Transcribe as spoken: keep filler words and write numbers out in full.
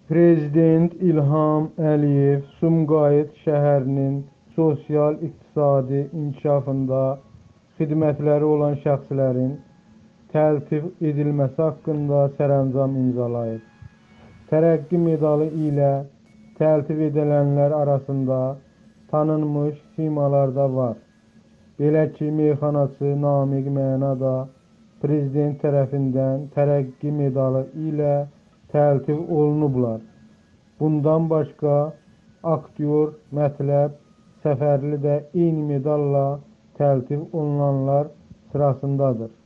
Prezident İlham Əliyev Sumqayıt şəhərinin sosial-iqtisadi inkişafında xidmətləri olan şəxslərin təltif edilməsi haqqında sərəncam imzalayıb. Tərəqqi medalı ilə təltif edilənlər arasında tanınmış simalar da var. Belə ki, meyxanaçı Namiq Mənada Prezident tərəfindən tərəqqi medalı ilə təltif olunublar. Bundan başqa aktyor Mətləb Səfərli də eyni medalla təltif olunanlar sırasındadır.